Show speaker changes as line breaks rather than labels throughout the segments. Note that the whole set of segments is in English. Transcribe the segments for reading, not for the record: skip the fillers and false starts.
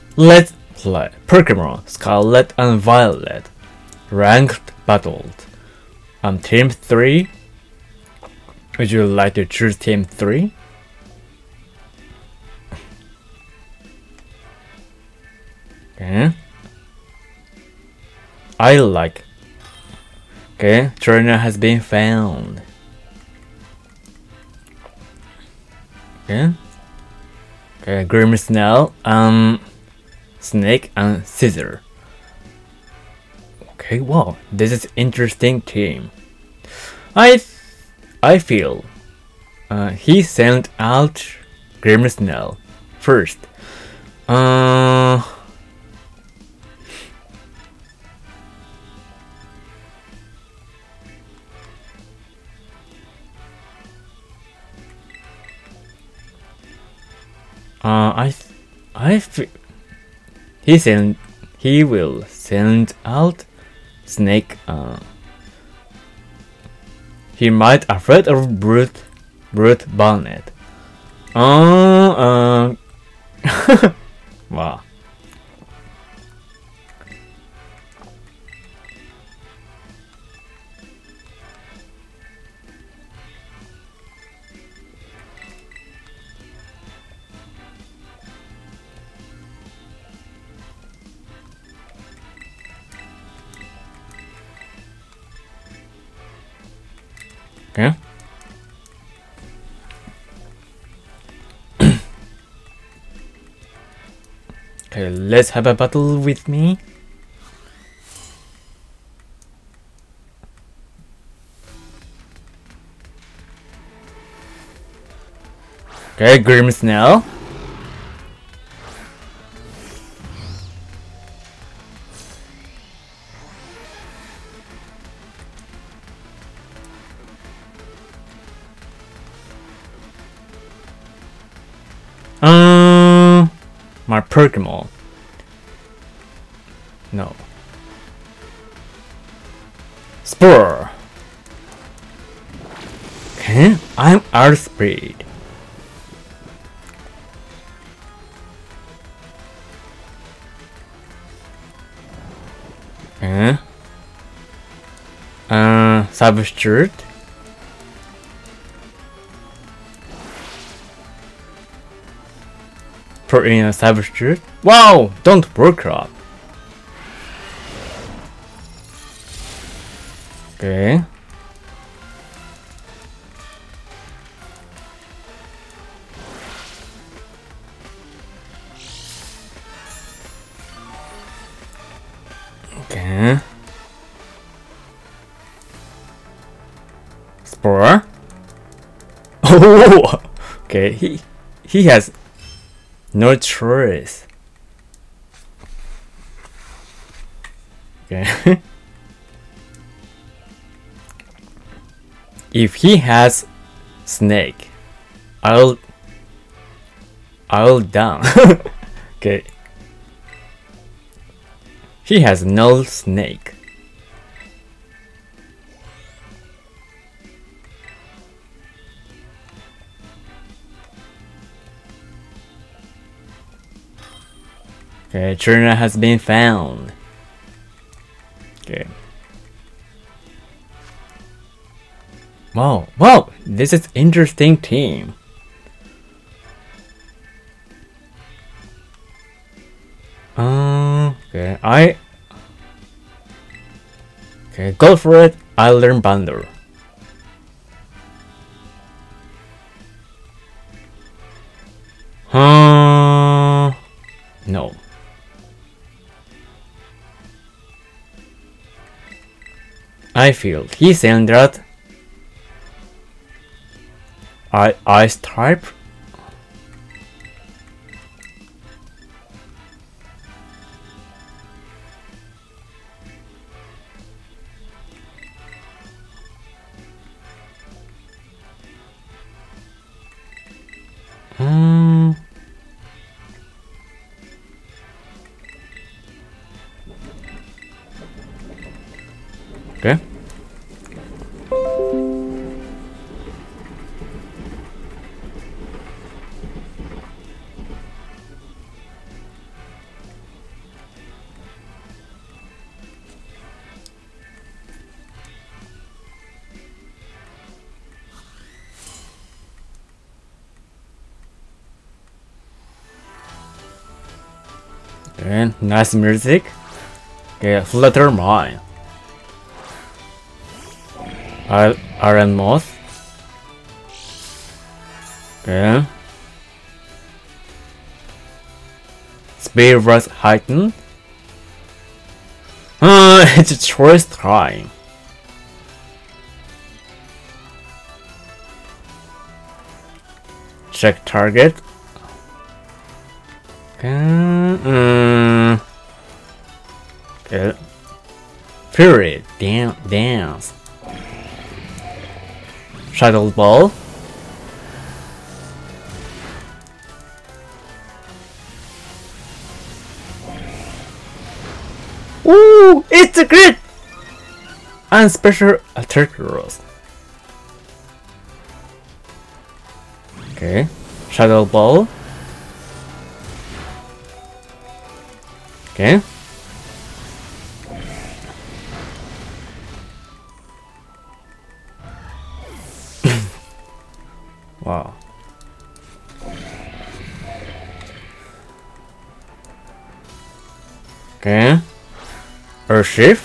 Let's play Pokemon Scarlet and Violet. Ranked battled. Team 3. Would you like to choose Team 3? Okay. I like. Okay, trainer has been found. Okay. Okay, Grimmsnell, Snake and Scissor. Okay, wow, this is interesting team. I feel he sent out Grimmsnell first. I feel he will send out Snake. He might afraid of Brute Bonnet. Wow. Okay. Okay, let's have a battle with me. Okay, Grimmsnell. My Pokemon. No. Spore. Okay, I'm out of speed. Okay. Substitute. Put in a substitute. Wow! Don't work up. Okay. Okay. Spore. Oh! Okay, he has no choice. Okay. If he has Snake, I'll down. Okay. He has no Snake. Okay, trainer has been found. Okay. Wow, this is interesting team. Okay, okay, go for it. I learn Bundle. No. I feel he sent that ice type. Okay. Okay, nice music. Okay, Flutter Mine. Iron Moth. Okay. Speed was heightened. It's a choice time. Check target. Okay. Okay. Fury. Dance. Shadow Ball. Ooh, it's a crit! And special attack rolls. Okay, Shadow Ball. Okay. Wow. Okay. Earthshift.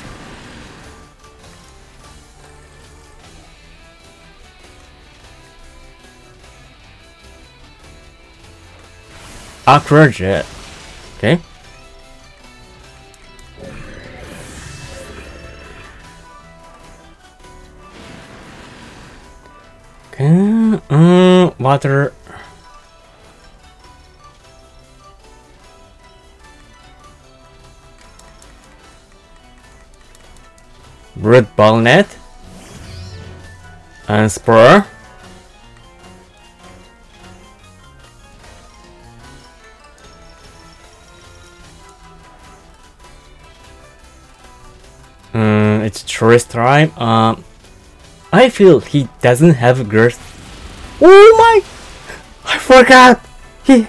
Aqua Jet. Okay. Okay. Water. Root Ball Net. And Spore. It's choice time. I feel he doesn't have girth. Oh my! I forgot! He...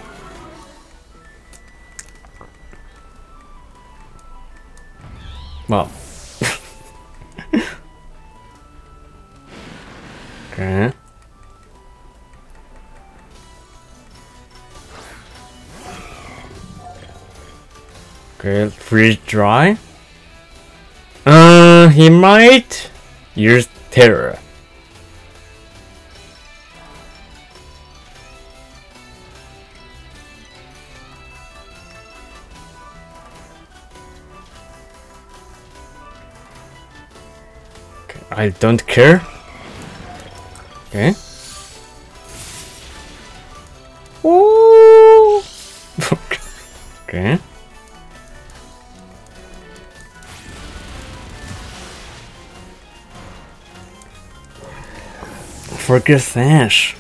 Well. Okay. Okay, freeze dry. He might use terror. Okay, I don't care. Okay. Ooh. Okay. Forget Sash.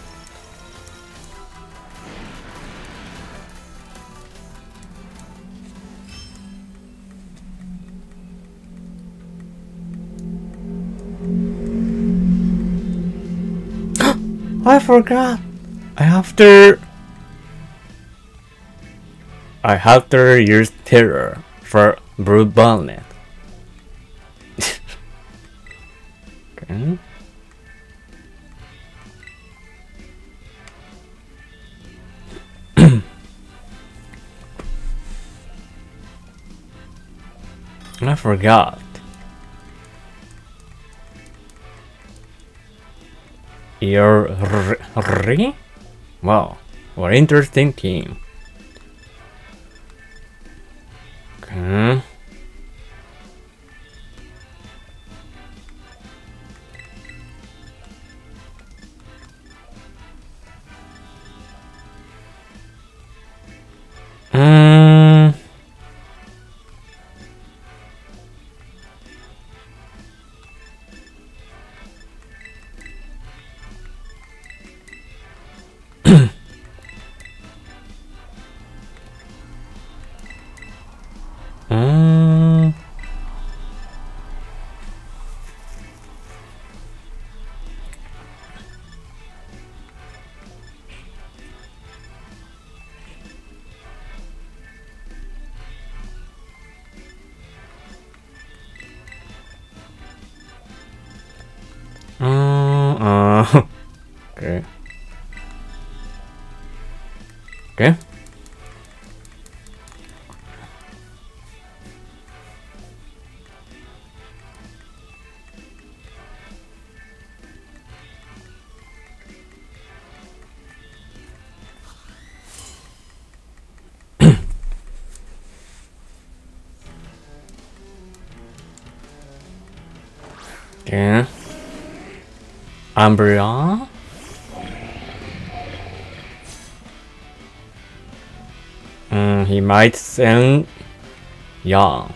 I forgot. I have to use terror for Blue Bonnet. Okay. I forgot. You're wow, what interesting team. Okay. Okay. Umbra. He might send Yang.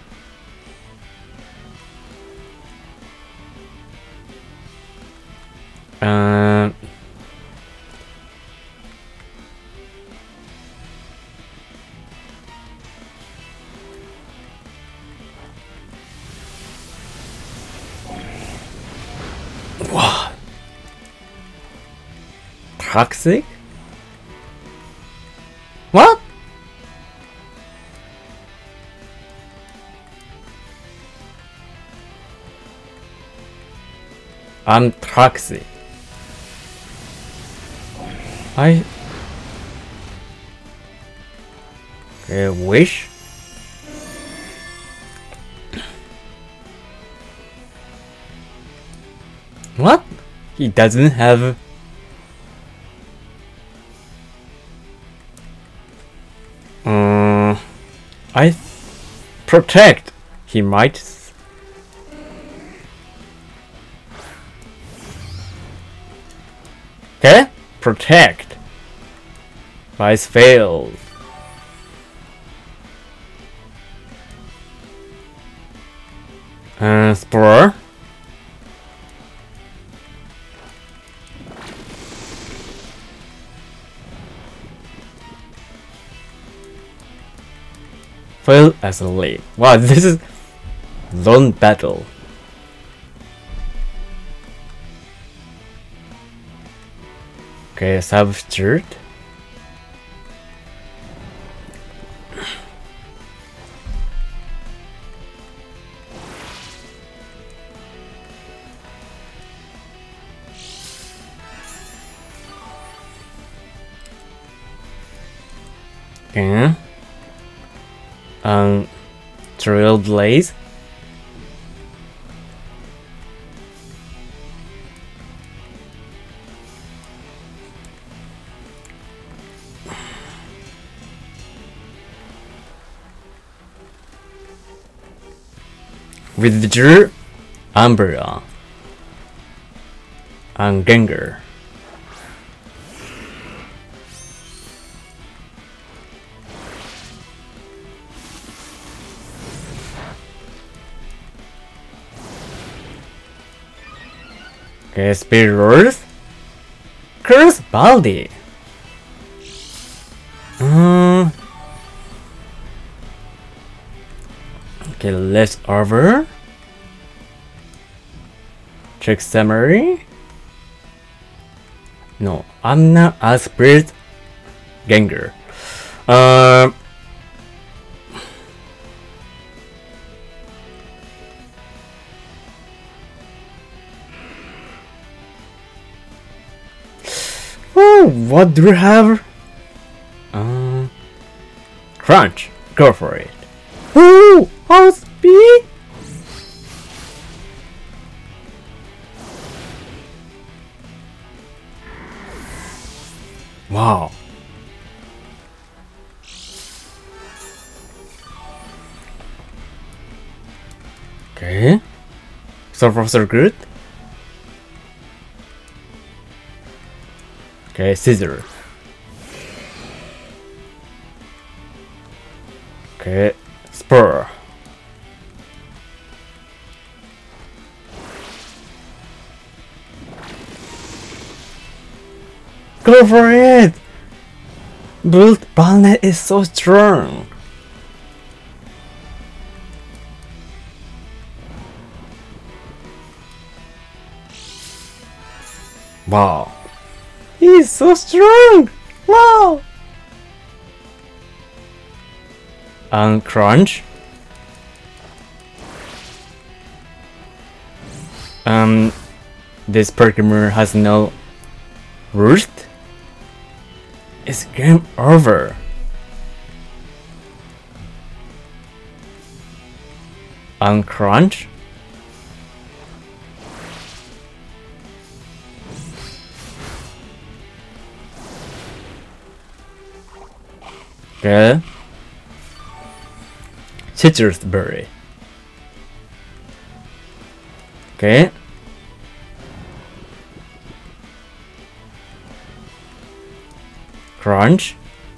What? Toxic? What? I'm toxic. Wish? What? He doesn't have... I protect. He might... Okay? Protect. Vice failed. Spore. Fail as a lead. Wow, this is lone battle. Okay, substitute. Okay. Trailblaze. Withdrew Umbra and Gengar. Okay, Spirit Roars. Curse Baldi. Okay, let's over. Check summary. No, I'm not a Spirit Gengar. What do we have? Crunch. Go for it. Ooh, how speed? Wow. Okay. So far so good. Okay, scissor. Okay, spur. Go for it! Build Balnet is so strong. Wow. He's so strong! Wow! And crunch. This Pokemon has no roost. It's game over. And crunch. Okay. Citrus berry. Okay. Crunch.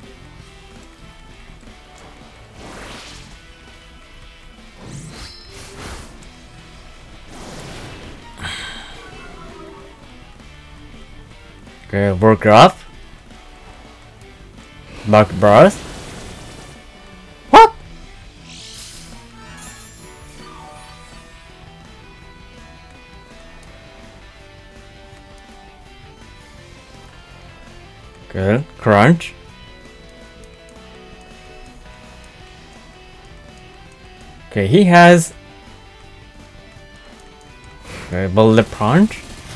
Okay, work off. Back burst. What? Okay, crunch. Okay, he has bullet punch.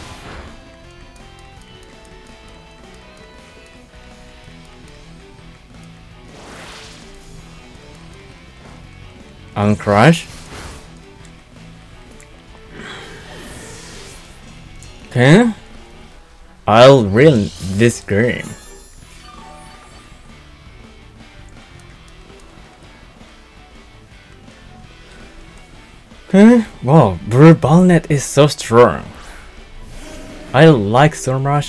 Uncrush. Okay. I'll win this game. Okay. Wow, Blue Bonnet is so strong. I like so much.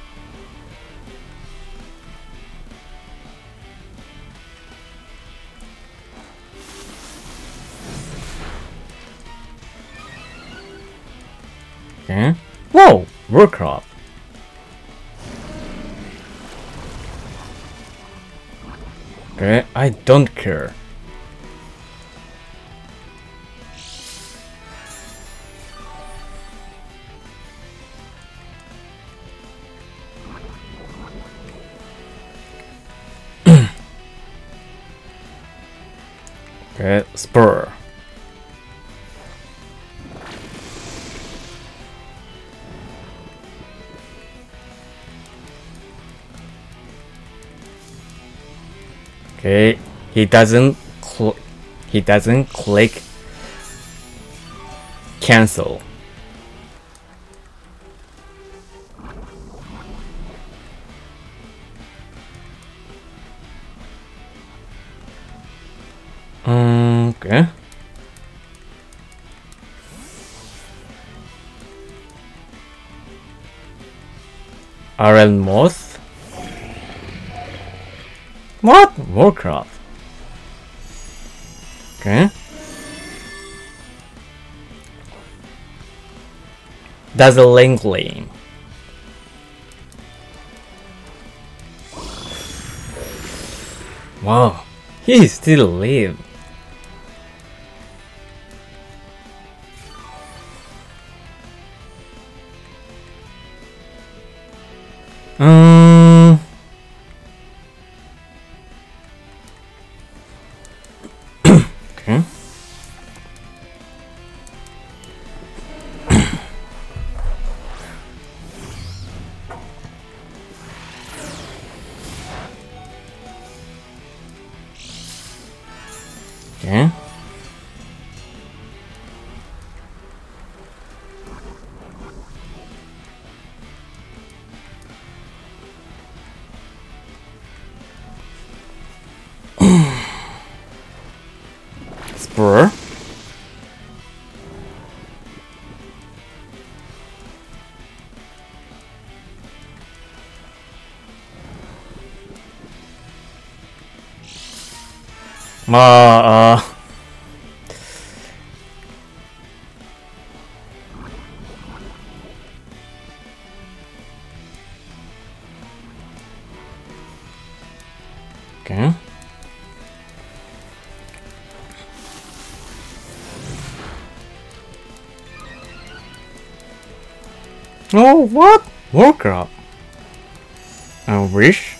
Okay. Whoa! Warcraft. Okay, I don't care. Okay, Spur. Okay, he doesn't click cancel. Okay. Iron Moth. What? Warcraft. Okay. That's a Linkling. Wow, he still live. Okay. Okay. Spur. Okay. Oh, what? Warcraft. I wish.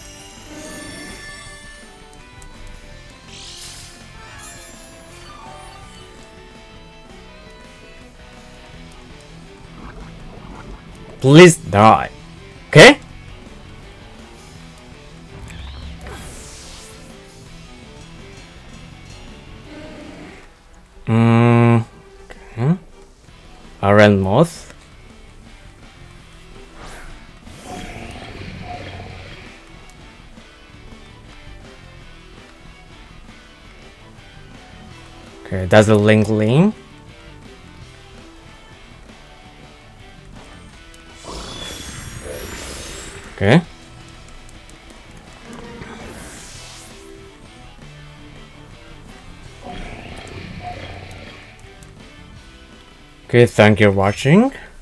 Please die. Okay? Okay. Iron Moth. Okay, that's a Linkling. Okay. Okay, thank you for watching.